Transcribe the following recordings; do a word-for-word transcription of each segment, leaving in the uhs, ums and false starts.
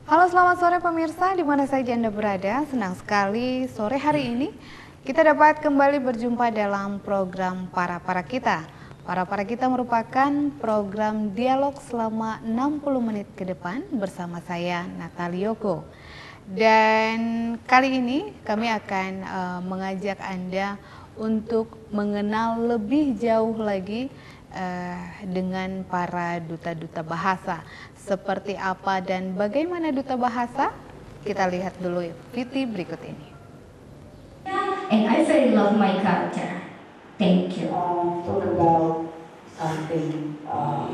Halo, selamat sore pemirsa, di mana saja Anda berada. Senang sekali sore hari ini kita dapat kembali berjumpa dalam program Para-Para Kita. Para-Para Kita merupakan program dialog selama enam puluh menit ke depan bersama saya, Natalioko. Dan kali ini kami akan uh, mengajak Anda untuk mengenal lebih jauh lagi uh, dengan para duta-duta bahasa. Seperti apa dan bagaimana duta bahasa? Kita lihat dulu V T berikut ini. And I very love my culture. Thank you. Um, talk about something. Um,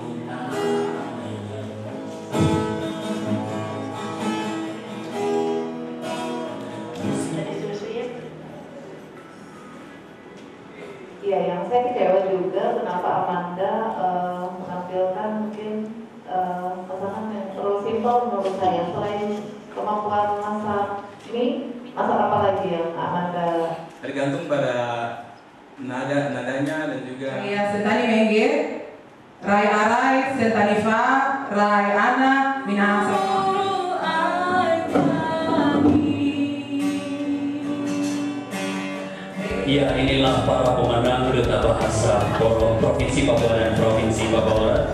Ya, yang saya kecewa juga kenapa Amanda uh, menampilkan mungkin uh, pasangan yang terlalu simpel menurut saya. Selain kemampuan masak mie, masak apa lagi yang Amanda? Tergantung pada nada nadanya dan juga. Iya, sentani mengge, rai arai, sentani fa, rai ana, minasa. Ya, inilah para pemenang duta bahasa Provinsi Papua dan Provinsi Papua Barat.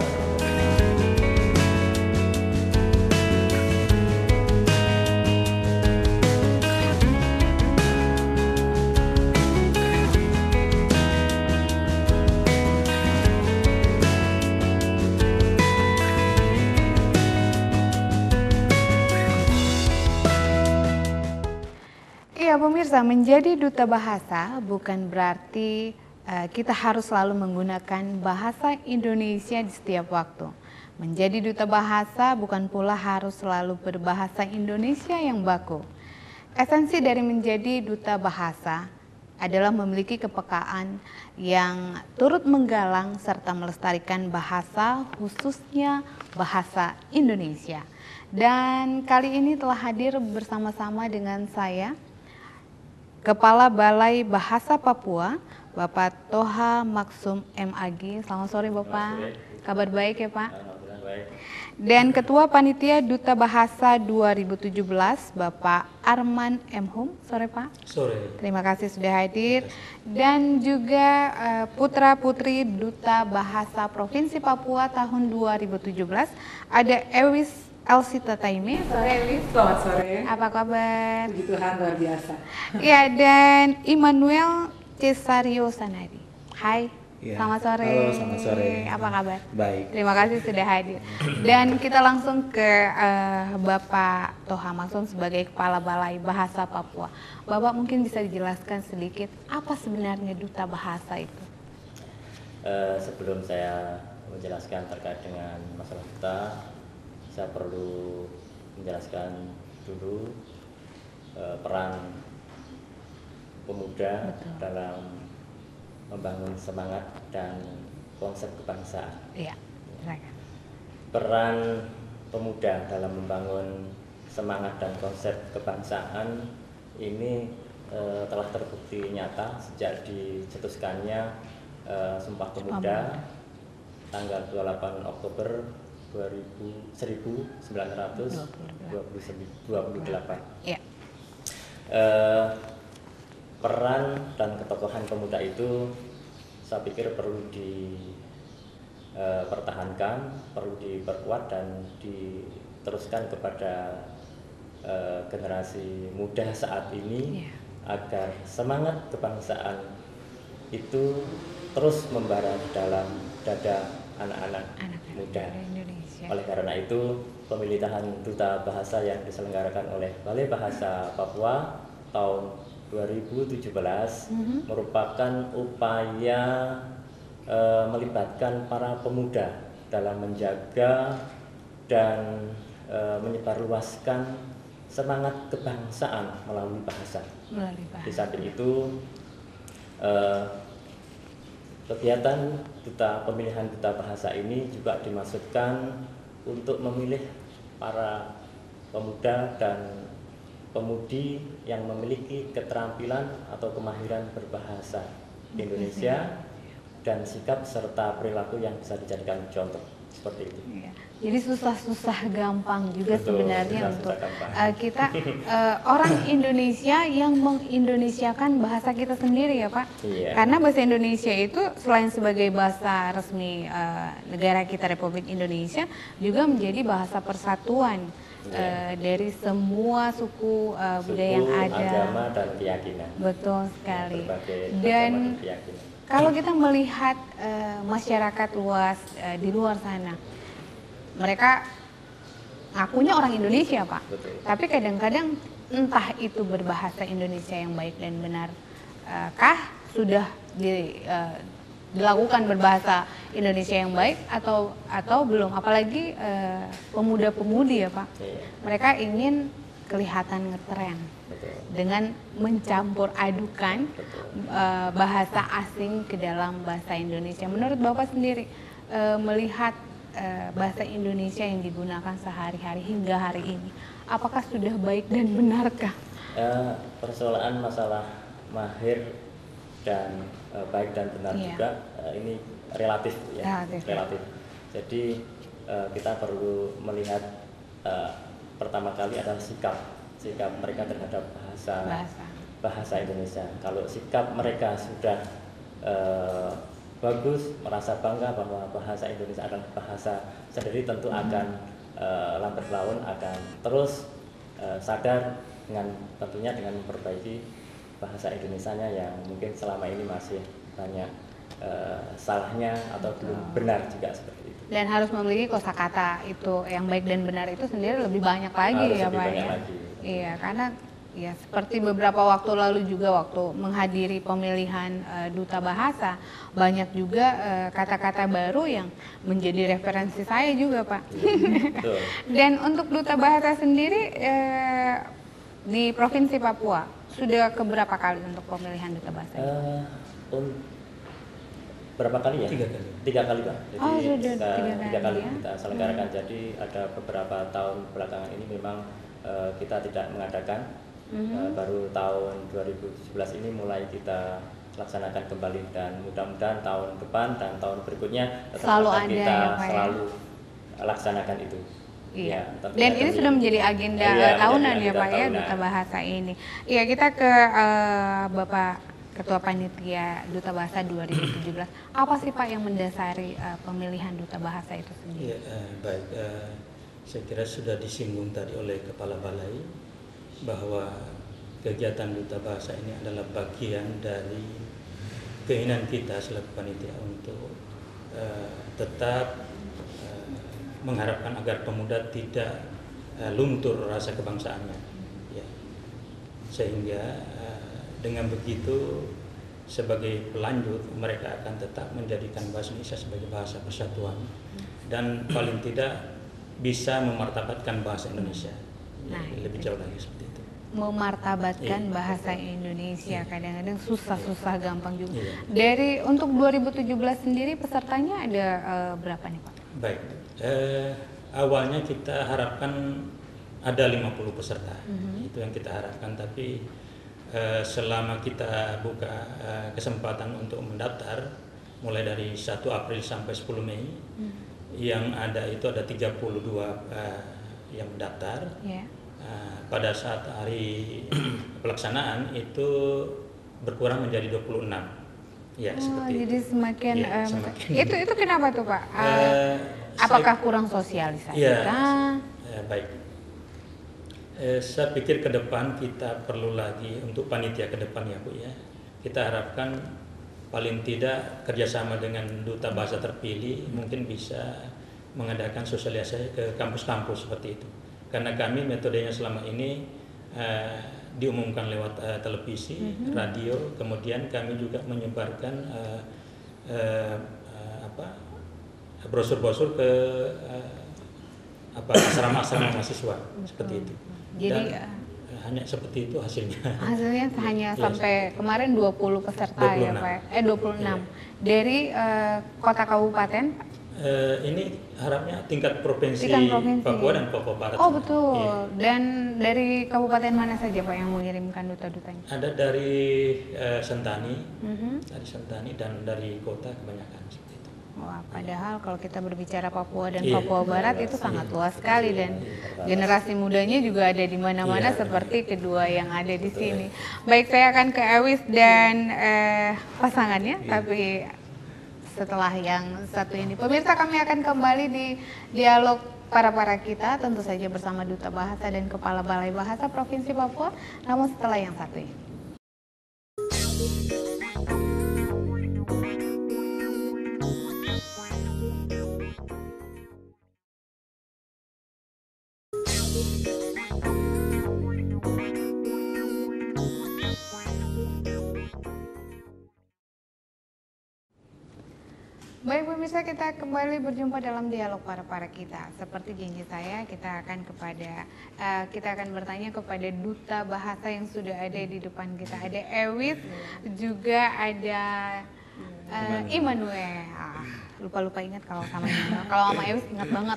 Ya pemirsa, menjadi duta bahasa bukan berarti uh, kita harus selalu menggunakan bahasa Indonesia di setiap waktu. Menjadi duta bahasa bukan pula harus selalu berbahasa Indonesia yang baku. Esensi dari menjadi duta bahasa adalah memiliki kepekaan yang turut menggalang serta melestarikan bahasa, khususnya bahasa Indonesia. Dan kali ini telah hadir bersama-sama dengan saya, Kepala Balai Bahasa Papua, Bapak Toha Maksum M Agi. Selamat sore Bapak. Selamat sore. Kabar baik ya Pak? Alhamdulillah baik. Dan Ketua Panitia Duta Bahasa dua ribu tujuh belas, Bapak Arman M Hum. Sore Pak. Sore. Terima kasih sudah hadir. Dan juga uh, Putra Putri Duta Bahasa Provinsi Papua tahun dua ribu tujuh belas, ada Ewis Elsita Taime. Sore Elis, selamat sore. Apa kabar? Puji Tuhan, luar biasa. Ya, dan Immanuel Cesario Sanadi. Hai, ya. Selamat sore. Halo, selamat sore. Apa kabar? Baik. Terima kasih sudah hadir. Dan kita langsung ke uh, Bapak Toha Maksum sebagai Kepala Balai Bahasa Papua. Bapak mungkin bisa dijelaskan sedikit apa sebenarnya duta bahasa itu? Uh, sebelum saya menjelaskan terkait dengan masalah duta, saya perlu menjelaskan dulu uh, peran pemuda Betul. dalam membangun semangat dan konsep kebangsaan. Iya, silakan. Peran pemuda dalam membangun semangat dan konsep kebangsaan ini uh, telah terbukti nyata sejak dicetuskannya uh, Sumpah Pemuda tanggal dua puluh delapan Oktober seribu sembilan ratus dua puluh delapan. Ya. Uh, peran dan ketokohan pemuda itu saya pikir perlu dipertahankan, uh, perlu diperkuat dan diteruskan kepada uh, generasi muda saat ini yeah. agar semangat kebangsaan itu terus membara di dalam dada anak-anak muda. Indonesia. Oleh karena itu, pemilihan duta bahasa yang diselenggarakan oleh Balai Bahasa Papua tahun dua ribu tujuh belas mm-hmm. merupakan upaya e, melibatkan para pemuda dalam menjaga dan e, menyebarluaskan semangat kebangsaan melalui bahasa. Melalui bahasa. Di samping itu, e, kegiatan duta pemilihan duta bahasa ini juga dimaksudkan untuk memilih para pemuda dan pemudi yang memiliki keterampilan atau kemahiran berbahasa Indonesia dan sikap serta perilaku yang bisa dijadikan contoh. seperti itu. Iya. Jadi susah-susah gampang juga Betul, sebenarnya susah-susah untuk gampang. uh, kita uh, orang Indonesia yang mengindonesiakan bahasa kita sendiri ya Pak. Iya. Karena bahasa Indonesia itu selain sebagai bahasa resmi uh, negara kita Republik Indonesia juga menjadi bahasa persatuan Iya. uh, dari semua suku uh, budaya yang Suku, ada. agama dan keyakinan. Betul sekali. Berbagai Dan agama dan keyakinan. kalau kita melihat uh, masyarakat luas uh, di luar sana, mereka ngakunya orang Indonesia Pak, Betul. tapi kadang-kadang entah itu berbahasa Indonesia yang baik dan benar, uh, kah sudah di, uh, dilakukan berbahasa Indonesia yang baik atau atau belum, apalagi uh, pemuda-pemudi ya Pak, Iya. mereka ingin kelihatan ngetren Betul. dengan mencampur adukan Betul. uh, bahasa asing ke dalam bahasa Indonesia. Menurut Bapak sendiri uh, melihat uh, bahasa Indonesia yang digunakan sehari-hari hingga hari ini, apakah sudah baik dan benarkah? Eh, persoalan masalah mahir dan eh, baik dan benar Iya. juga eh, ini relatif ya, Relatif. Jadi eh, kita perlu melihat eh, pertama kali adalah sikap sikap mereka terhadap bahasa Bahasa. bahasa Indonesia. Kalau sikap mereka sudah eh, bagus, merasa bangga bahwa bahasa Indonesia adalah bahasa sendiri, tentu akan eh, lambat laun akan terus eh, sadar dengan tentunya dengan memperbaiki bahasa Indonesianya yang mungkin selama ini masih banyak eh, salahnya atau belum benar juga seperti itu. Dan harus memiliki kosakata itu yang baik dan benar itu sendiri lebih banyak lagi Harus ya lebih Pak banyak ya. lagi. Iya, karena ya seperti beberapa waktu lalu juga waktu menghadiri pemilihan uh, duta bahasa, banyak juga uh, kata-kata baru yang menjadi referensi saya juga Pak. Betul. Dan untuk duta bahasa sendiri uh, di Provinsi Papua sudah keberapa kali untuk pemilihan duta bahasa? Eh, un- berapa kali ya? Tiga kali. Tiga kali Pak. Jadi Oh, sudah kita, tiga tiga kali kali ya. kita selenggarakan. Jadi ada beberapa tahun belakangan ini memang eh, kita tidak mengadakan. Mhm. Eh, baru tahun dua ribu tujuh belas ini mulai kita laksanakan kembali, dan mudah-mudahan tahun depan dan tahun berikutnya tetap Selalu akan ada kita ya, Pak, ya? selalu laksanakan itu. Iya. Ya, tentunya Dan ini demi- sudah menjadi agenda Iya, uh, tahunan menjadi ya agenda Pak ya, tahunan. duta bahasa ini. Iya, kita ke uh, Bapak Ketua Panitia Duta Bahasa dua ribu tujuh belas. Apa sih Pak yang mendasari uh, pemilihan duta bahasa itu sendiri? Ya, eh, baik. Eh, saya kira sudah disinggung tadi oleh Kepala Balai bahwa kegiatan duta bahasa ini adalah bagian dari keinginan kita selaku panitia untuk eh, tetap eh, mengharapkan agar pemuda tidak eh, luntur rasa kebangsaannya, ya. Sehingga eh, dengan begitu sebagai pelanjut mereka akan tetap menjadikan bahasa Indonesia sebagai bahasa persatuan dan paling tidak bisa memartabatkan bahasa Indonesia. Nah, Ya, lebih itu. jauh lagi seperti itu. Memartabatkan Iya. bahasa Indonesia, kadang-kadang susah-susah gampang juga. Iya. Dari untuk dua ribu tujuh belas sendiri pesertanya ada uh, berapa nih Pak? Baik, eh, awalnya kita harapkan ada lima puluh peserta, Mhm. itu yang kita harapkan. Tapi eh, selama kita buka eh, kesempatan untuk mendaftar, mulai dari satu April sampai sepuluh Mei, Hmm. yang ada itu ada tiga puluh dua eh, yang mendaftar. Ya. Eh, pada saat hari pelaksanaan itu berkurang menjadi dua puluh enam. Ya, Oh, seperti jadi itu. semakin, Iya, um, semakin. itu itu kenapa tuh Pak? Uh, Eh, apakah saya- kurang sosialisasi? Ya, kah? eh, baik. Eh, saya pikir ke depan kita perlu lagi untuk panitia ke depan ya Bu ya. Kita harapkan paling tidak kerjasama dengan duta bahasa terpilih mungkin bisa mengadakan sosialisasi ke kampus-kampus seperti itu. Karena kami metodenya selama ini eh, diumumkan lewat eh, televisi, Mhm. radio, kemudian kami juga menyebarkan eh, eh, eh, apa brosur-brosur ke eh, apa asrama-asrama mahasiswa seperti itu. Jadi, Dan eh, hanya seperti itu hasilnya. Hasilnya hanya Iya. sampai kemarin dua puluh peserta dua puluh ya enam. Pak? Eh dua puluh enam. Iya. Dari eh, kota kabupaten? Eh, ini harapnya tingkat provinsi, Tingkat provinsi. Papua dan Papua Barat. Oh betul. Iya. Dan dari kabupaten mana saja Pak yang mengirimkan duta-dutanya? Ada dari eh, Sentani, Mhm. dari Sentani dan dari kota kebanyakan seperti itu. Wah, padahal kalau kita berbicara Papua dan Iya. Papua Barat itu sangat luas sekali dan generasi mudanya juga ada di mana-mana Iya. seperti kedua yang ada di sini. Baik, saya akan ke Ewis dan eh, pasangannya, tapi setelah yang satu ini. Pemirsa, kami akan kembali di dialog para-para kita, tentu saja bersama Duta Bahasa dan Kepala Balai Bahasa Provinsi Papua, namun setelah yang satu ini. Baik pemirsa, kita kembali berjumpa dalam dialog para-para kita. Seperti janji saya, kita akan kepada uh, kita akan bertanya kepada Duta Bahasa yang sudah ada di depan kita. Ada Ewis, juga ada uh, Immanuel. Ah, lupa-lupa ingat kalau sama Immanuel. Kalau sama Ewis ingat banget.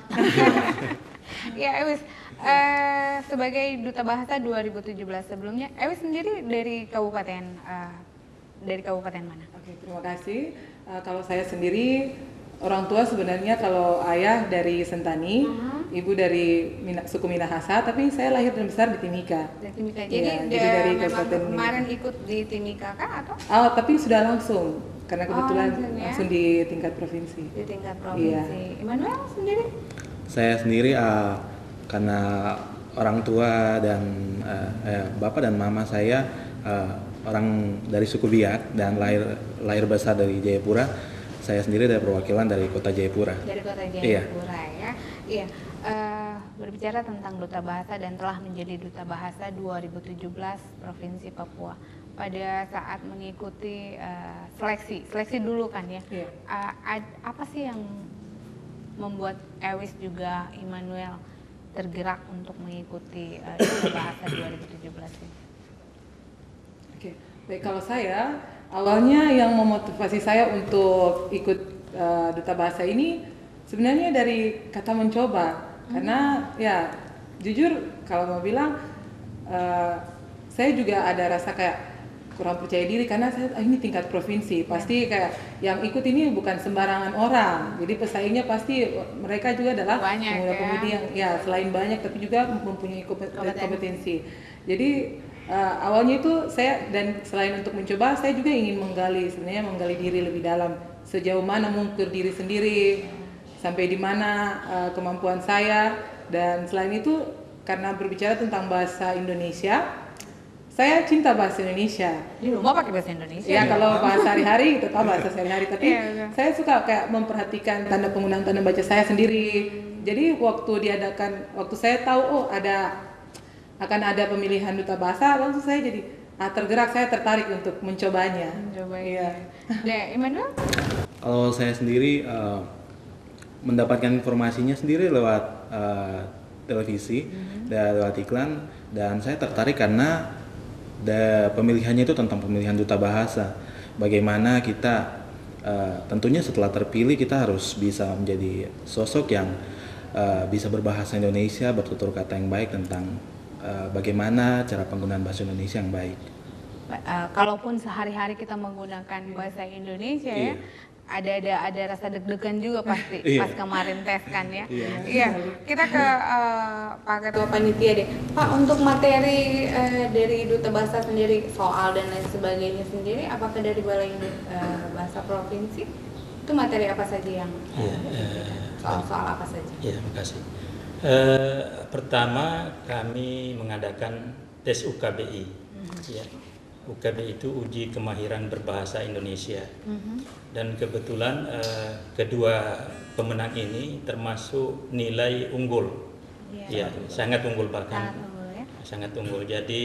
Ya Ewis, uh, sebagai Duta Bahasa dua ribu tujuh belas sebelumnya, Ewis sendiri dari kabupaten uh, dari kabupaten mana? Oke, terima kasih. Uh, kalau saya sendiri, orang tua sebenarnya kalau ayah dari Sentani, uh-huh. ibu dari Mina, suku Minahasa, tapi saya lahir dan besar di Timika. Dari Timika. Jadi, ya, jadi dari memang Kabupaten kemarin ikut di Timika kah atau? Oh, tapi sudah langsung, karena kebetulan oh, langsung, ya? langsung di tingkat provinsi. Di tingkat provinsi. Iya. Immanuel sendiri? Saya sendiri uh, karena orang tua dan uh, eh, bapak dan mama saya uh, orang dari suku Biak dan lahir lahir besar dari Jayapura. Saya sendiri dari perwakilan dari Kota Jayapura. Dari Kota Jayapura iya. ya. Iya. Uh, berbicara tentang Duta Bahasa dan telah menjadi Duta Bahasa dua ribu tujuh belas Provinsi Papua. Pada saat mengikuti uh, seleksi, seleksi dulu kan ya. Iya. Uh, ad- apa sih yang membuat Ewis juga Immanuel tergerak untuk mengikuti uh, Duta Bahasa dua ribu tujuh belas ini? Oke, baik, kalau saya awalnya yang memotivasi saya untuk ikut uh, Duta Bahasa ini sebenarnya dari kata mencoba, hmm. karena ya jujur kalau mau bilang uh, saya juga ada rasa kayak kurang percaya diri karena saya ah, ini tingkat provinsi, pasti kayak yang ikut ini bukan sembarangan orang, jadi pesaingnya pasti mereka juga adalah pemuda-pemudi ya. yang ya selain banyak tapi juga mempunyai kompetensi. Jadi Uh, awalnya itu saya, dan selain untuk mencoba, saya juga ingin menggali, sebenarnya menggali diri lebih dalam, sejauh mana mengukur diri sendiri, sampai di mana uh, kemampuan saya, dan selain itu karena berbicara tentang bahasa Indonesia, saya cinta bahasa Indonesia. Di rumah pakai bahasa Indonesia? Ya, kalau bahasa sehari tetap bahasa sehari-hari, tapi yeah, yeah. saya suka kayak memperhatikan tanda penggunaan tanda baca saya sendiri. Jadi waktu diadakan, waktu saya tahu oh ada akan ada pemilihan Duta Bahasa, langsung saya jadi ah, tergerak, saya tertarik untuk mencobanya. Mencobanya. Ya, Immanuel? Kalau saya sendiri uh, mendapatkan informasinya sendiri lewat uh, televisi, mm-hmm. dan lewat iklan, dan saya tertarik karena da, pemilihannya itu tentang pemilihan Duta Bahasa. Bagaimana kita uh, tentunya setelah terpilih kita harus bisa menjadi sosok yang uh, bisa berbahasa Indonesia, bertutur kata yang baik tentang Uh, bagaimana cara penggunaan bahasa Indonesia yang baik. Uh, kalaupun sehari-hari kita menggunakan bahasa Indonesia iya. ya, ada ada ada rasa deg-degan juga pasti iya. pas kemarin tes kan ya. Iya. iya. Kita ke uh, Pak Ketua Panitia deh. Pak, untuk materi uh, dari Duta Bahasa sendiri, soal dan lain sebagainya sendiri, apakah dari Balai uh, Bahasa Provinsi itu materi apa saja yang iya, soal-soal apa saja? Iya, terima kasih. Uh, pertama kami mengadakan tes U K B I, mm-hmm. ya. U K B I itu uji kemahiran berbahasa Indonesia, mm-hmm. dan kebetulan uh, kedua pemenang ini termasuk nilai unggul, yeah. ya sangat unggul bahkan, sangat unggul, ya? sangat unggul. Jadi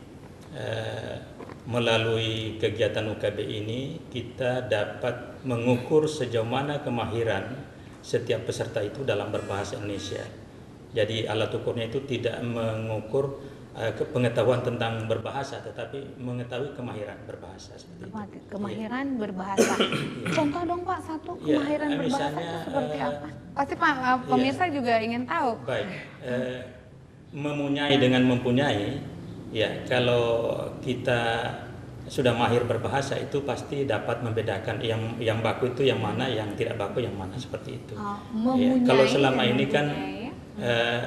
uh, melalui kegiatan U K B I ini kita dapat mengukur sejauh mana kemahiran setiap peserta itu dalam berbahasa Indonesia. Jadi alat ukurnya itu tidak mengukur uh, pengetahuan tentang berbahasa, tetapi mengetahui kemahiran berbahasa seperti itu. Kemahiran ya. berbahasa. Contoh dong Pak, satu kemahiran ya, berbahasa misalnya, itu seperti uh, apa? Pasti Pak uh, pemirsa ya. juga ingin tahu. Baik, uh, mempunyai dengan mempunyai, ya kalau kita sudah mahir berbahasa itu pasti dapat membedakan yang yang baku itu yang mana, yang tidak baku yang mana, seperti itu. Oh, Ya, mempunyai kalau selama dan ini kan mempunyai, ya. eh,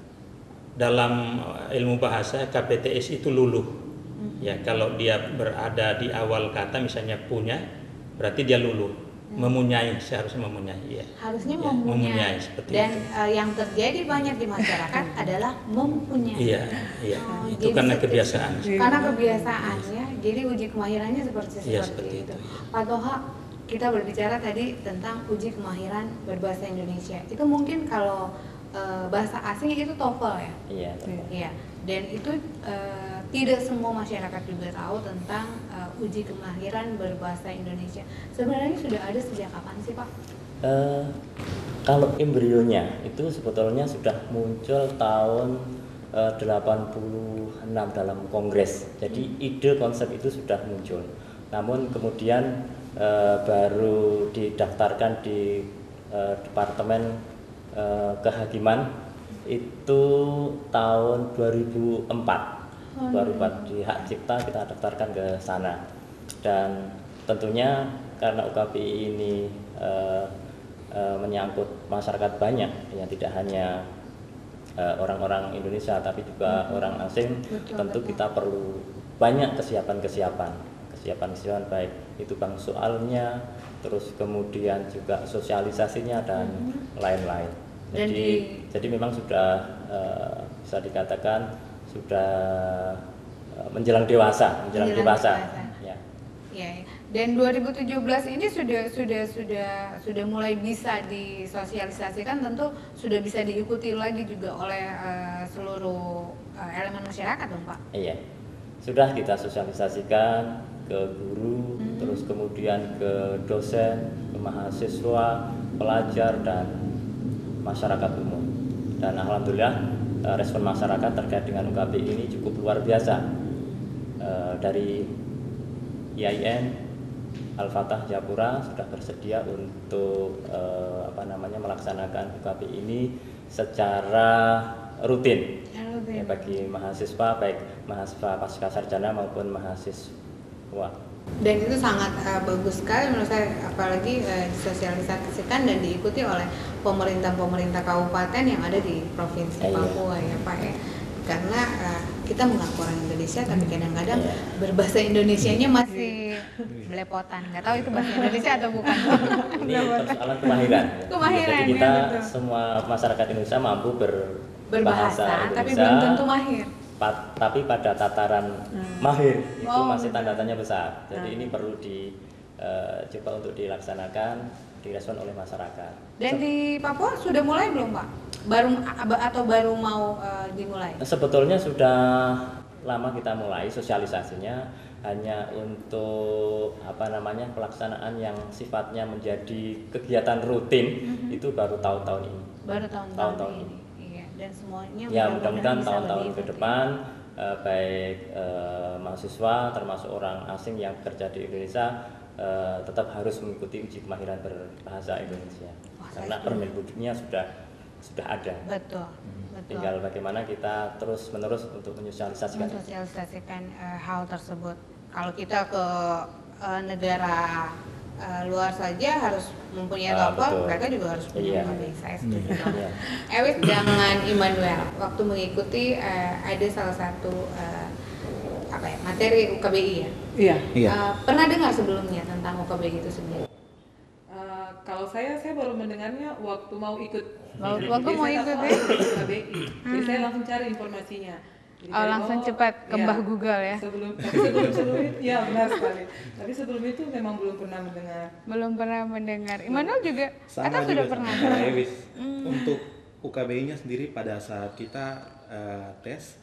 dalam ilmu bahasa K P T S itu luluh. Ya, kalau dia berada di awal kata misalnya punya, berarti dia luluh. Memunyai, seharusnya memunyai, ya. Harusnya Ya, mempunyai. memunyai, seperti Dan itu. eh, yang terjadi banyak di masyarakat adalah mempunyai. Iya, iya. Oh, Itu jadi karena seperti- kebiasaan. Karena kebiasaan ya. Jadi uji kemahirannya seperti Iya, seperti seperti itu. itu. Pak Toha, kita berbicara tadi tentang uji kemahiran berbahasa Indonesia. Itu mungkin kalau eh, bahasa asing itu TOEFL ya. Iya. Iya. Dan itu eh, tidak semua masyarakat juga tahu tentang eh, uji kemahiran berbahasa Indonesia. Sebenarnya sudah ada sejak kapan sih, Pak? Eh, kalau embrionya itu sebetulnya sudah muncul tahun eh, delapan puluh enam dalam kongres. Jadi ide konsep itu sudah muncul. Namun kemudian eh, baru didaftarkan di eh, Departemen eh, Kehakiman itu tahun dua ribu empat. dua ribu empat di hak cipta kita daftarkan ke sana. Dan tentunya karena U K B I ini eh, eh, menyangkut masyarakat banyak, ya tidak hanya eh, orang-orang Indonesia tapi juga hmm. orang asing, Betul, tentu betul. kita perlu banyak kesiapan-kesiapan, kesiapan-kesiapan baik itu bang soalnya, terus kemudian juga sosialisasinya dan Hmm. lain-lain. Dan Jadi, di- jadi memang sudah eh, bisa dikatakan sudah eh, menjelang dewasa, menjelang, Menjelang dewasa. dewasa. Ya. Ya, ya. Dan dua ribu tujuh belas ini sudah sudah sudah sudah mulai bisa disosialisasikan, tentu sudah bisa diikuti lagi juga oleh eh, seluruh eh, elemen masyarakat dong, Pak. Iya, sudah kita sosialisasikan ke guru, Hmm. terus kemudian ke dosen, ke mahasiswa, pelajar dan masyarakat umum. Dan alhamdulillah eh, respon masyarakat terkait dengan U K B I ini cukup luar biasa. Eh, dari I A I N Al-Fatah Japura sudah bersedia untuk eh, apa namanya melaksanakan U K B I ini secara rutin. Rutin. Ya, bagi mahasiswa baik mahasiswa pasca sarjana maupun mahasiswa. Dan itu sangat uh, bagus sekali menurut saya, apalagi uh, disosialisasikan dan diikuti oleh pemerintah-pemerintah kabupaten yang ada di provinsi Iya. Papua ya Pak ya. Karena uh, kita mengaku orang Indonesia tapi kadang-kadang Iya. berbahasa Indonesianya masih belepotan. Nggak tahu itu bahasa Indonesia atau bukan. Ini persoalan kemahiran. Kemahiran, Jadi kita ya, betul. semua masyarakat Indonesia mampu berbahasa Berbahasa tapi Indonesia, belum tentu mahir. pa- tapi pada tataran mahir itu Oh, masih betul. tanda tanya besar. Jadi Hmm. ini perlu di eh, coba untuk dilaksanakan, direspon oleh masyarakat. Dan di Papua sudah mulai belum Pak? Baru atau baru mau uh, dimulai? Sebetulnya sudah lama kita mulai sosialisasinya, hanya untuk apa namanya pelaksanaan yang sifatnya menjadi kegiatan rutin Mhm. itu baru tahun-tahun ini. Baru tahun-tahun Tahun-tahun ini. Iya, dan semuanya Ya mudah-mudahan bisa tahun-tahun lebih ke depan eh, baik eh, mahasiswa termasuk orang asing yang bekerja di Indonesia eh, tetap harus mengikuti uji kemahiran berbahasa Indonesia. Wah, saya Karena setuju. Permendikbudnya sudah sudah ada. Betul, betul. Tinggal bagaimana kita terus-menerus untuk menyosialisasikan. Mensosialisasikan eh, hal tersebut. Kalau kita ke eh, negara eh, luar saja harus mempunyai Ah, TOEFL, betul. mereka juga harus punya Iya. U K B I. Saya setuju banget. Iya. Ewit dengan Immanuel, waktu mengikuti eh, ada salah satu eh, apa ya materi U K B I ya. Iya. Iya. Eh, pernah dengar sebelumnya tentang U K B I itu sendiri? Eh, kalau saya, saya baru mendengarnya waktu mau ikut. Waktu- Jadi waktu mau saya ikut, tahu ya? ada U K B I. Jadi saya langsung cari informasinya. Jadi Oh, cari, langsung oh, cepat ke iya. Mbah Google ya? Sebelum, tapi sebelum sebelum itu, ya benar sekali. Tapi sebelum itu memang belum pernah mendengar. Belum pernah mendengar. Immanuel juga, Sama atau juga sudah sama pernah? kayak Ewis. Hmm. Untuk U K B I-nya sendiri pada saat kita eh, tes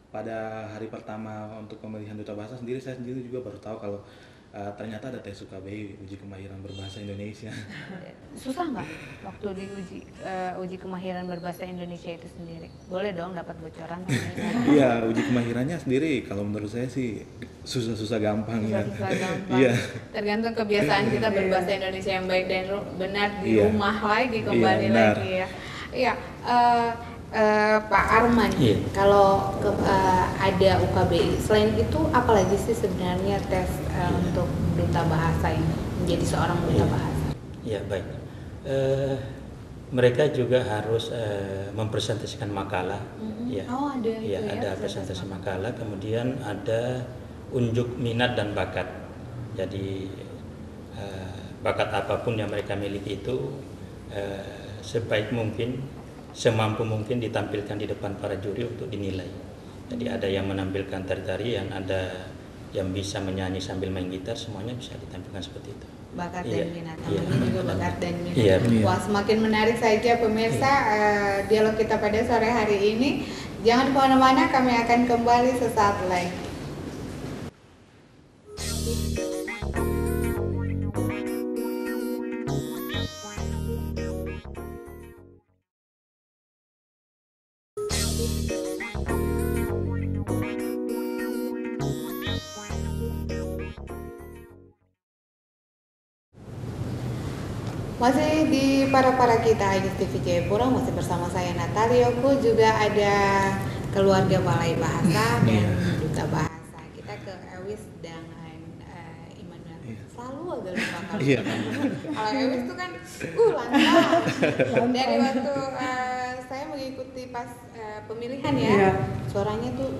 pada hari pertama untuk pemilihan duta bahasa sendiri, saya sendiri juga baru tahu kalau eh, ternyata ada tes U K B I, uji kemahiran berbahasa Indonesia. Susah nggak waktu diuji eh, uji kemahiran berbahasa Indonesia itu sendiri? Boleh dong dapat bocoran? Iya, uji kemahirannya sendiri kalau menurut saya sih susah-susah gampang ya. Susah gampang. Iya. Tergantung kebiasaan kita berbahasa Indonesia yang baik dan ru- benar di Iya. rumah lagi kembali Iya, benar. lagi ya. Iya. eh, uh, Pak Arman, Iya. kalau ke, uh, ada U K B I, selain itu apalagi sih sebenarnya tes uh, untuk duta bahasa ini, menjadi seorang duta Iya. bahasa? Ya baik. Eh, mereka juga harus eh, mempresentasikan makalah. Mm-hmm. Ya. Oh ada itu Ya, ya? ada presentasi makalah, kemudian ada unjuk minat dan bakat. Jadi eh, bakat apapun yang mereka miliki itu eh, sebaik mungkin, semampu mungkin ditampilkan di depan para juri untuk dinilai. Jadi ada yang menampilkan tari-tarian, ada yang bisa menyanyi sambil main gitar, semuanya bisa ditampilkan seperti itu. Bakat Iya, dan minat, iya. namanya juga bakat dan minat. Iya. Wah, semakin menarik saja pemirsa eh, dialog kita pada sore hari ini. Jangan kemana-mana, kami akan kembali sesaat lagi. Masih di para-para kita I G S T V Jayapura, masih bersama saya Natalioku, juga ada keluarga Balai Bahasa dan Duta Bahasa. Kita ke Ewis dan uh, Immanuel. Selalu agak lupa kalau Iya. kalau Ewis tuh kan uh lancar. Dari waktu uh, saya mengikuti pas uh, pemilihan ya, Iya. suaranya tuh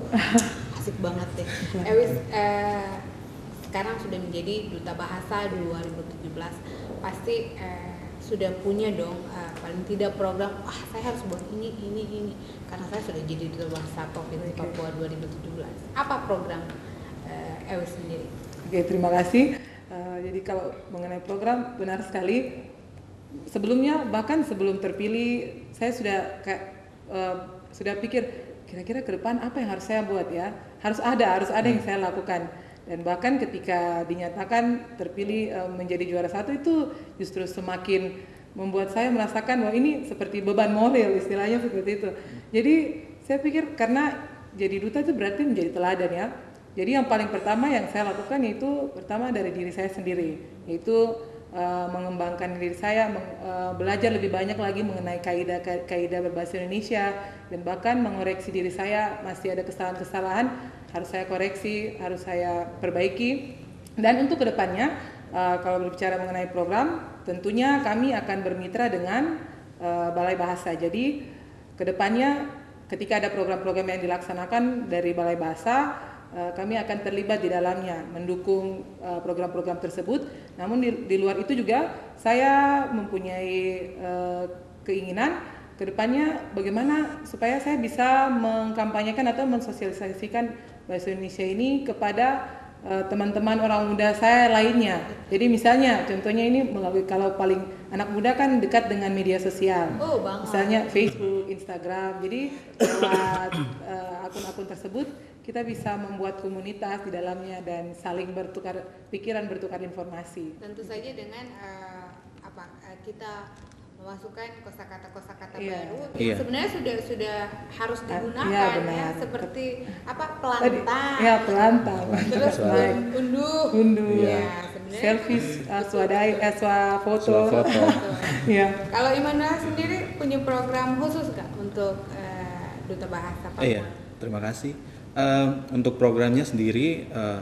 uh, asik banget deh. Ewis uh, sekarang sudah menjadi Duta Bahasa dua ribu tujuh belas. Pasti eh, sudah punya dong eh, paling tidak program, ah saya harus buat ini, ini, ini karena saya sudah jadi Duta Bahasa Provinsi Papua dua ribu tujuh belas. Apa program eh, Ewis sendiri? Oke, terima kasih. Uh, jadi kalau mengenai program, benar sekali. Sebelumnya, bahkan sebelum terpilih, saya sudah kayak uh, sudah pikir kira-kira ke depan apa yang harus saya buat ya. Harus ada, harus ada yang saya lakukan. Dan bahkan ketika dinyatakan terpilih uh, menjadi juara satu, itu justru semakin membuat saya merasakan bahwa ini seperti beban moral, istilahnya seperti itu. Jadi saya pikir karena jadi duta itu berarti menjadi teladan ya. Jadi yang paling pertama yang saya lakukan yaitu pertama dari diri saya sendiri, yaitu uh, mengembangkan diri saya, meng, uh, belajar lebih banyak lagi mengenai kaidah-kaidah berbahasa Indonesia, dan bahkan mengoreksi diri saya, masih ada kesalahan-kesalahan harus saya koreksi, harus saya perbaiki. Dan untuk kedepannya, uh, kalau berbicara mengenai program, tentunya kami akan bermitra dengan uh, Balai Bahasa. Jadi kedepannya ketika ada program-program yang dilaksanakan dari Balai Bahasa, uh, kami akan terlibat di dalamnya, mendukung uh, program-program tersebut. Namun di, di luar itu juga saya mempunyai uh, keinginan kedepannya bagaimana supaya saya bisa mengkampanyekan atau mensosialisasikan bahasa Indonesia ini kepada uh, teman-teman orang muda saya lainnya. Jadi misalnya contohnya ini melalui, kalau paling anak muda kan dekat dengan media sosial. Oh, banget. Misalnya Facebook, Instagram. Jadi lewat uh, akun-akun tersebut kita bisa membuat komunitas di dalamnya dan saling bertukar pikiran, bertukar informasi. Tentu saja dengan uh, apa uh, kita memasukkan kosakata-kosakata Iya. baru yang Iya. sebenarnya sudah sudah harus Ah, digunakan iya, ya, benar. seperti apa Tadi, pelantang, ya pelantang, terus baik. unduh, Unduh, Iya. ya sebenarnya. selfie, uh, swadai, eh, swafoto. Swafoto. Iya. Kalau Immanuel sendiri punya program khusus nggak untuk uh, Duta Bahasa Papua? Iya, terima kasih. Eh, untuk programnya sendiri, eh,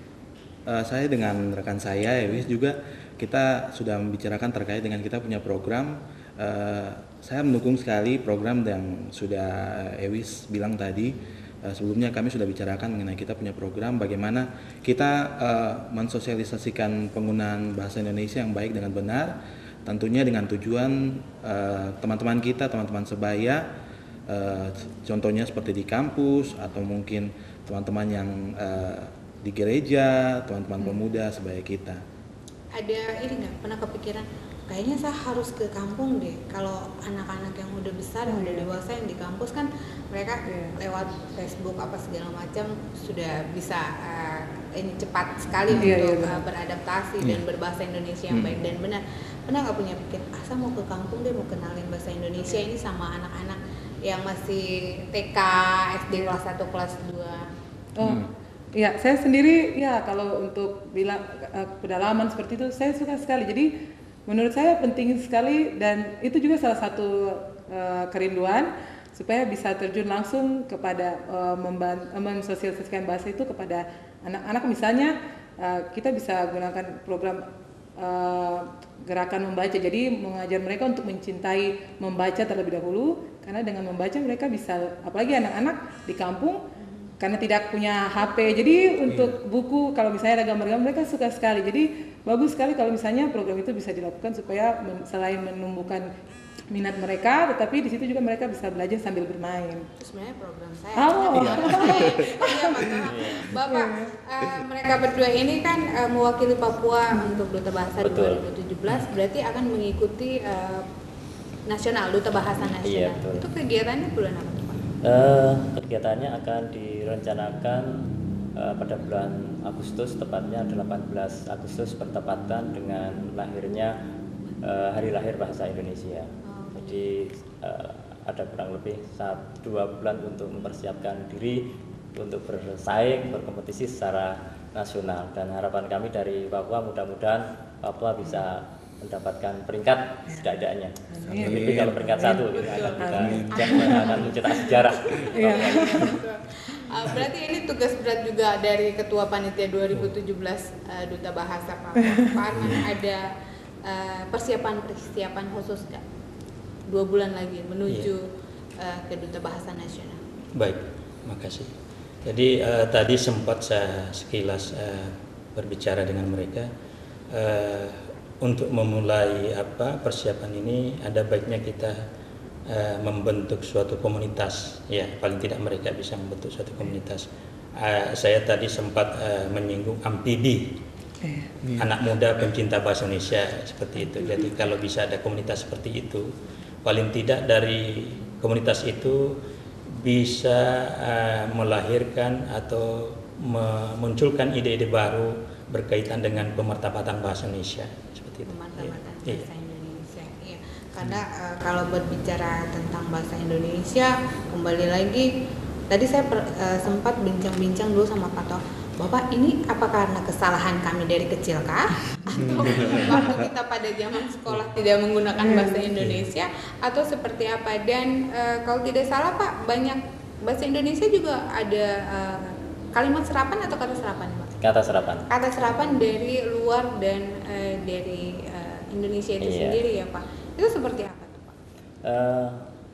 eh, saya dengan rekan saya Ewis juga kita sudah membicarakan terkait dengan kita punya program. Eh, saya mendukung sekali program yang sudah Ewis bilang tadi. Eh, sebelumnya kami sudah bicarakan mengenai kita punya program bagaimana kita eh, mensosialisasikan penggunaan bahasa Indonesia yang baik dengan benar, tentunya dengan tujuan eh, teman-teman kita, teman-teman sebaya, eh, contohnya seperti di kampus atau mungkin teman-teman yang eh, di gereja, teman-teman pemuda sebaya kita. Ada ini nggak pernah kepikiran kayaknya saya harus ke kampung deh, kalau anak-anak yang udah besar, yang udah dewasa yang di kampus kan mereka Iya. lewat Facebook apa segala macam sudah bisa uh, ini cepat sekali Iya, untuk iya, uh, beradaptasi Iya. dan berbahasa Indonesia yang Hmm. baik dan benar. Pernah nggak punya pikir, ah saya mau ke kampung deh, mau kenalin bahasa Indonesia ini sama anak-anak yang masih T K, S D kelas satu, kelas dua? Oh, ya saya sendiri ya kalau untuk bilang uh, pedalaman seperti itu saya suka sekali. Jadi menurut saya penting sekali dan itu juga salah satu uh, kerinduan supaya bisa terjun langsung kepada uh, memban- uh, mensosialisasikan bahasa itu kepada anak-anak. Misalnya uh, kita bisa gunakan program uh, gerakan membaca, jadi mengajar mereka untuk mencintai membaca terlebih dahulu, karena dengan membaca mereka bisa, apalagi anak-anak di kampung karena tidak punya H P, jadi untuk buku kalau misalnya ada gambar-gambar mereka suka sekali. Jadi bagus sekali kalau misalnya program itu bisa dilakukan supaya men- selain menumbuhkan minat mereka, tetapi di situ juga mereka bisa belajar sambil bermain. Itu sebenarnya program saya. Oh. Iya, iya, Pak Toha. Bapak, eh, mereka berdua ini kan eh, mewakili Papua untuk Duta Bahasa Betul. dua ribu tujuh belas, berarti akan mengikuti eh, nasional, Duta Bahasa Nasional. Iya, betul. Itu kegiatannya bulan apa tuh, Pak? Eh, kegiatannya akan direncanakan eh, pada bulan Agustus, tepatnya delapan belas Agustus, bertepatan dengan lahirnya eh, hari lahir bahasa Indonesia. Jadi eh, ada kurang lebih satu dua bulan untuk mempersiapkan diri untuk bersaing, berkompetisi secara nasional, dan harapan kami dari Papua mudah-mudahan Papua bisa mendapatkan peringkat setidaknya. Tapi kalau peringkat satu ini akan kita akan mencetak sejarah. Uh, berarti ini tugas berat juga dari Ketua Panitia dua ribu tujuh belas uh, Duta Bahasa Papua. Pak Arman, ada uh, persiapan-persiapan khusus nggak? Dua bulan lagi menuju yeah. uh, ke Duta Bahasa Nasional. Baik, makasih. Jadi uh, tadi sempat saya sekilas uh, berbicara dengan mereka uh, untuk memulai apa persiapan ini, ada baiknya kita uh, membentuk suatu komunitas. Ya, paling tidak mereka bisa membentuk suatu komunitas. Uh, saya tadi sempat uh, menyinggung amfibi, yeah. anak muda pencinta bahasa Indonesia seperti itu. Jadi kalau bisa ada komunitas seperti itu, paling tidak dari komunitas itu bisa uh, melahirkan atau memunculkan ide-ide baru berkaitan dengan pemartabatan bahasa Indonesia seperti itu. Pemartabatan ya. bahasa ya. Indonesia. Iya. Karena uh, kalau berbicara tentang bahasa Indonesia, kembali lagi tadi saya per, uh, sempat bincang-bincang dulu sama Pak Toh. Bapak, ini apa karena kesalahan kami dari kecil kah? Atau waktu kita pada zaman sekolah tidak menggunakan bahasa Indonesia, atau seperti apa? Dan e, kalau tidak salah Pak, banyak bahasa Indonesia juga ada e, kalimat serapan atau kata serapan, Pak? Kata serapan. Kata serapan dari luar dan e, dari e, Indonesia itu iya. sendiri ya Pak. Itu seperti apa tuh Pak? Uh,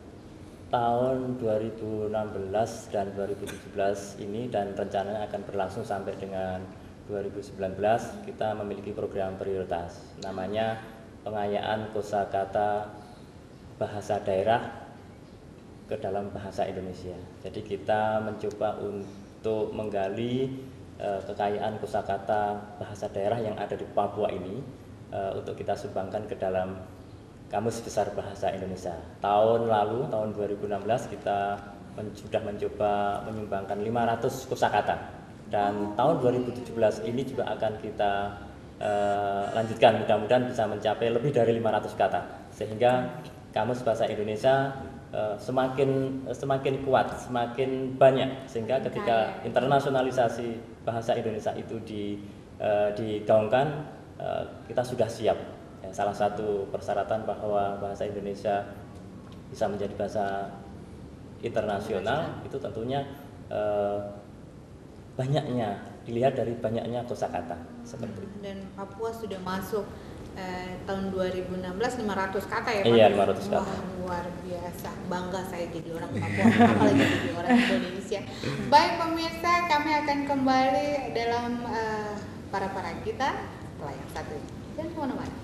tahun dua ribu enam belas dan dua ribu tujuh belas ini, dan rencananya akan berlangsung sampai dengan dua ribu sembilan belas, kita memiliki program prioritas namanya pengayaan kosakata bahasa daerah ke dalam bahasa Indonesia. Jadi kita mencoba untuk menggali uh, kekayaan kosakata bahasa daerah yang ada di Papua ini uh, untuk kita sumbangkan ke dalam Kamus Besar Bahasa Indonesia. Tahun lalu, tahun dua ribu enam belas, kita men sudah mencoba menyumbangkan lima ratus kosakata, dan tahun dua ribu tujuh belas ini juga akan kita uh, lanjutkan, mudah-mudahan bisa mencapai lebih dari lima ratus kata, sehingga Kamus Bahasa Indonesia uh, semakin uh, semakin kuat, semakin banyak, sehingga ketika internasionalisasi bahasa Indonesia itu di, uh, digaungkan, uh, kita sudah siap. Ya, salah satu persyaratan bahwa bahasa Indonesia bisa menjadi bahasa internasional itu tentunya eh, banyaknya, dilihat dari banyaknya kosakata seperti itu. Dan Papua sudah masuk eh, tahun dua ribu enam belas lima ratus kata ya Pak? Iya, lima ratus kata. Wah, luar biasa, bangga saya jadi orang Papua, apalagi jadi orang Indonesia. Baik pemirsa, kami akan kembali dalam uh, para-para kita setelah yang satu ini. Jangan kemana-mana.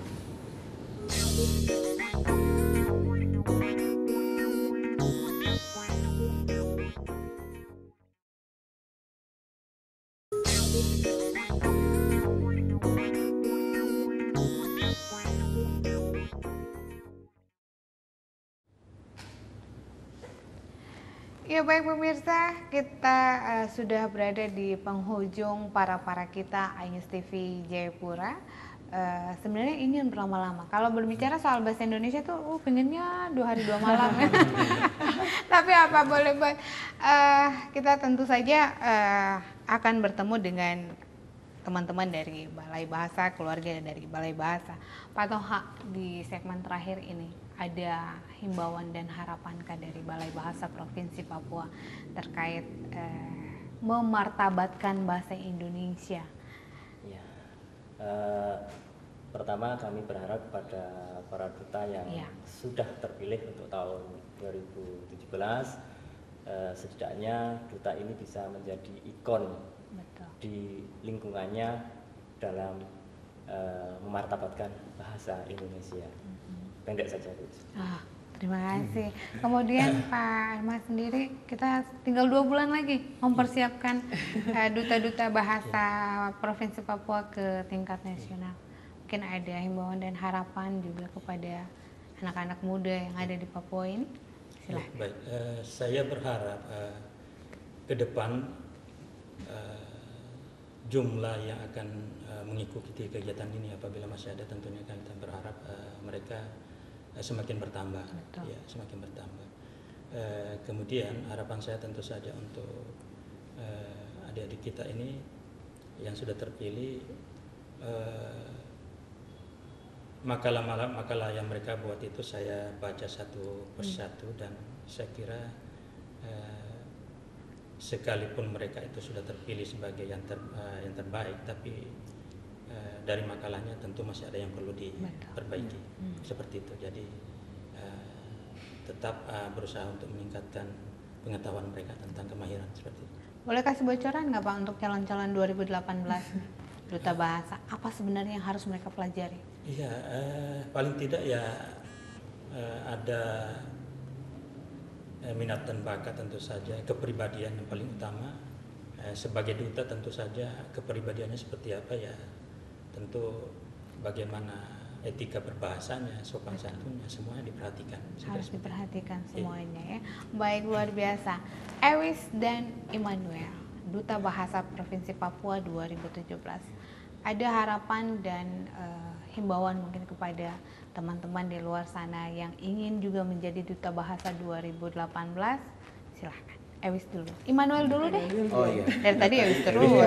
Ya baik pemirsa, kita uh, sudah berada di penghujung para-para kita A I N S T V Jayapura. Uh, sebenarnya ingin berlama-lama. Kalau berbicara soal bahasa Indonesia tuh, uh, pengennya dua hari dua malam. Tapi apa boleh buat, uh, kita tentu saja uh, akan bertemu dengan teman-teman dari Balai Bahasa, keluarga dari Balai Bahasa. Pak Toha, di segmen terakhir ini, ada himbauan dan harapankah dari Balai Bahasa Provinsi Papua terkait eh, memartabatkan bahasa Indonesia? Ya, eh, pertama kami berharap kepada para duta yang Ya. sudah terpilih untuk tahun dua ribu tujuh belas, eh, setidaknya duta ini bisa menjadi ikon Betul. di lingkungannya dalam eh, memartabatkan bahasa Indonesia. Pendek saja, Bu. Ah, terima kasih. Kemudian Pak Arman sendiri, kita tinggal dua bulan lagi mempersiapkan eh, duta-duta bahasa Provinsi Papua ke tingkat nasional. Mungkin ada himbauan dan harapan juga kepada anak-anak muda yang ada di Papua ini. Ya, Silakan. baik, eh, saya berharap eh, ke depan eh, jumlah yang akan eh, mengikuti kegiatan ini apabila masih ada, tentunya kan kita berharap eh, mereka eh, semakin bertambah. Betul. Ya, semakin bertambah. Eh, kemudian harapan saya tentu saja untuk eh, adik-adik kita ini yang sudah terpilih, eh, makalah-makalah yang mereka buat itu saya baca satu persatu, dan saya kira eh, sekalipun mereka itu sudah terpilih sebagai yang ter, eh, yang terbaik, tapi eh, dari makalahnya tentu masih ada yang perlu diperbaiki. Hmm. Seperti itu. Jadi eh, tetap eh, berusaha untuk meningkatkan pengetahuan mereka tentang kemahiran seperti itu. Boleh kasih bocoran nggak Pak untuk calon-calon dua ribu delapan belas Duta Bahasa? Apa sebenarnya yang harus mereka pelajari? Iya, eh, paling tidak ya eh, ada eh, minat dan bakat tentu saja, kepribadian yang paling utama. Eh, sebagai duta tentu saja kepribadiannya seperti apa ya, tentu bagaimana etika berbahasanya, sopan santunnya, semuanya diperhatikan. Harus diperhatikan Iya. semuanya ya. Baik, luar biasa. Ewis dan Immanuel, Duta Bahasa Provinsi Papua dua ribu tujuh belas. Ada harapan dan uh, himbauan mungkin kepada teman-teman di luar sana yang ingin juga menjadi Duta Bahasa dua ribu delapan belas? Silahkan. Ewis dulu. Immanuel dulu deh. Oh iya. Dari tadi Ewis terus.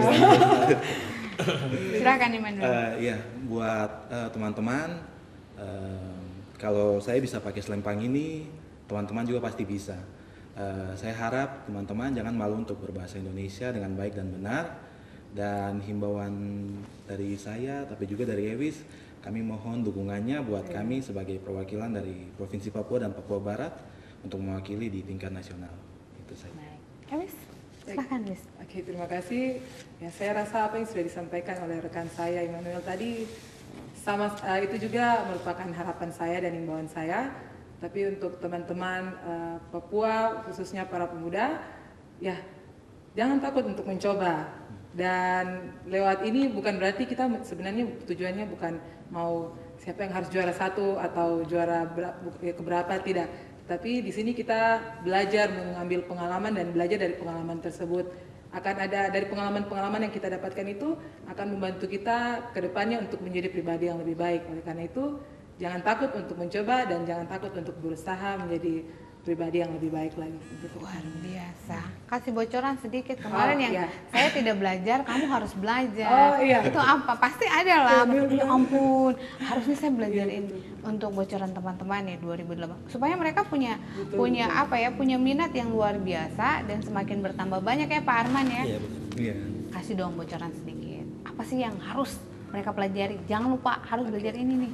Silahkan Immanuel. Eh, iya, buat eh, teman-teman, eh, kalau saya bisa pakai selempang ini, teman-teman juga pasti bisa. Eh, saya harap teman-teman jangan malu untuk berbahasa Indonesia dengan baik dan benar. Dan himbauan dari saya, tapi juga dari Ewis, kami mohon dukungannya buat kami sebagai perwakilan dari Provinsi Papua dan Papua Barat untuk mewakili di tingkat nasional. Itu saja. Baik. Ewis, silahkan Ewis. Oke, terima kasih. Ya, saya rasa apa yang sudah disampaikan oleh rekan saya Immanuel tadi sama uh, itu juga merupakan harapan saya dan himbauan saya. Tapi untuk teman-teman uh, Papua, khususnya para pemuda, ya jangan takut untuk mencoba. Dan lewat ini bukan berarti kita sebenarnya tujuannya bukan mau siapa yang harus juara satu atau juara keberapa, tidak. Tapi di sini kita belajar mengambil pengalaman dan belajar dari pengalaman tersebut. Akan ada dari pengalaman-pengalaman yang kita dapatkan itu akan membantu kita ke depannya untuk menjadi pribadi yang lebih baik. Oleh karena itu, jangan takut untuk mencoba dan jangan takut untuk berusaha menjadi pribadi yang lebih baik lagi. Luar biasa. Kasih bocoran sedikit kemarin Oh, yang iya. saya tidak belajar, kamu harus belajar. Oh, iya. Itu apa? Pasti ada lah. Iya, Ya ampun, harusnya saya belajar ini. Untuk bocoran teman-teman ya dua ribu delapan supaya mereka punya Betul, punya betul. apa ya? Punya minat yang luar biasa dan semakin bertambah banyak ya Pak Arman ya. Iya, betul. Iya. Kasih dong bocoran sedikit. Apa sih yang harus mereka pelajari? Jangan lupa harus belajar ini nih.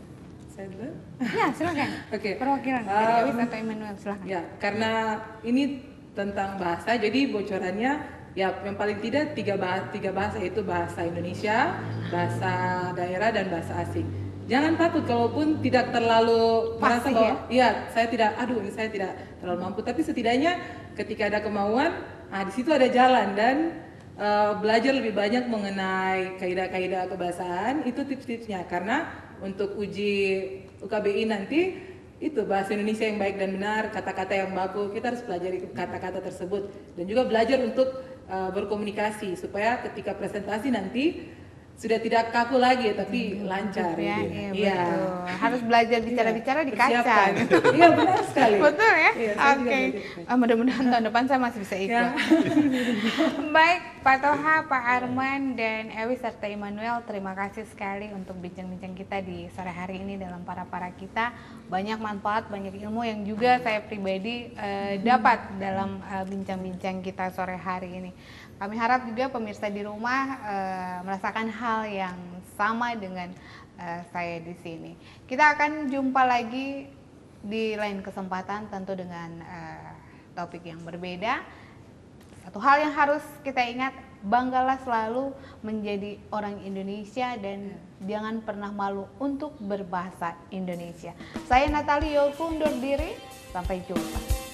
Saya dulu. Ya, silakan. Oke. Perwakilan dari Um, Ewis atau Immanuel, silakan. Ya, karena ini tentang bahasa, jadi bocorannya ya yang paling tidak tiga bahasa, tiga bahasa yaitu bahasa Indonesia, bahasa daerah dan bahasa asing. Jangan takut kalaupun tidak terlalu merasa Fasih bahwa iya saya tidak, aduh ini saya tidak terlalu mampu, tapi setidaknya ketika ada kemauan, ah di situ ada jalan dan uh, belajar lebih banyak mengenai kaidah-kaidah kebahasaan itu tips-tipsnya karena untuk uji U K B I nanti itu bahasa Indonesia yang baik dan benar, kata-kata yang baku, kita harus pelajari kata-kata tersebut dan juga belajar untuk uh, berkomunikasi supaya ketika presentasi nanti sudah tidak kaku lagi tapi lancar. Ya, gitu. iya, Iya. betul. Harus belajar bicara-bicara di kaca. Persiapkan. Iya benar sekali. Betul ya? Iya, saya juga Oke. belajar. Ah, mudah-mudahan tahun depan saya masih bisa ikut. Ya. Baik, Pak Toha, Pak Arman, dan Ewi serta Immanuel, terima kasih sekali untuk bincang-bincang kita di sore hari ini dalam Para-Para Kita. Banyak manfaat, banyak ilmu yang juga saya pribadi uh, dapat dalam uh, bincang-bincang kita sore hari ini. Kami harap juga pemirsa di rumah uh, merasakan hal yang sama dengan uh, saya di sini. Kita akan jumpa lagi di lain kesempatan, tentu dengan uh, topik yang berbeda. Satu hal yang harus kita ingat, banggalah selalu menjadi orang Indonesia dan jangan pernah malu untuk berbahasa Indonesia. Saya Natalie Yolfu undur diri, sampai jumpa.